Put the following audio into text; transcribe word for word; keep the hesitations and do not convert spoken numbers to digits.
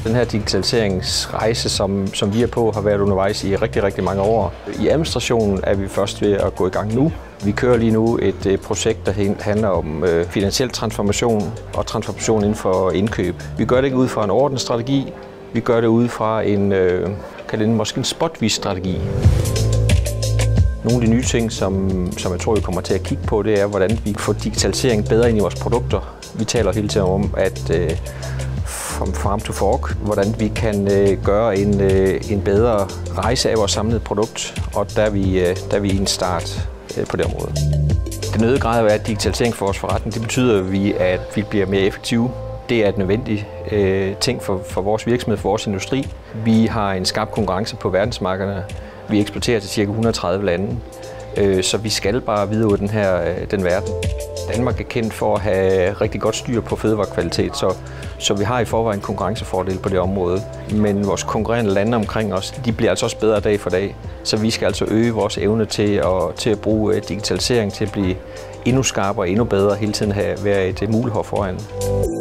Den her digitaliseringsrejse, som, som vi er på, har været undervejs i rigtig, rigtig mange år. I administrationen er vi først ved at gå i gang nu. Vi kører lige nu et projekt, der handler om finansiel transformation og transformation inden for indkøb. Vi gør det ikke ud fra en ordensstrategi, vi gør det ud fra en, kan det måske en spotvis strategi. Nogle af de nye ting, som, som jeg tror, vi kommer til at kigge på, det er, hvordan vi får digitalisering bedre ind i vores produkter. Vi taler hele tiden om, at from farm to fork, hvordan vi kan øh, gøre en, øh, en bedre rejse af vores samlede produkt, og der er vi, øh, der er vi i en start øh, på det område. Den øgede grad af digitalisering for vores forretning, det betyder, at vi, at vi bliver mere effektive. Det er et nødvendigt øh, ting for, for vores virksomhed, for vores industri. Vi har en skarp konkurrence på verdensmarkederne. Vi eksporterer til ca. et hundrede og tredive lande, øh, så vi skal bare videre ud den her øh, den verden. Danmark er kendt for at have rigtig godt styr på fødevarekvalitet, så, så vi har i forvejen en konkurrencefordel på det område. Men vores konkurrerende lande omkring os, de bliver altså også bedre dag for dag. Så vi skal altså øge vores evne til at, til at bruge digitalisering til at blive endnu skarpere og endnu bedre, hele tiden have, være et mulighed foran.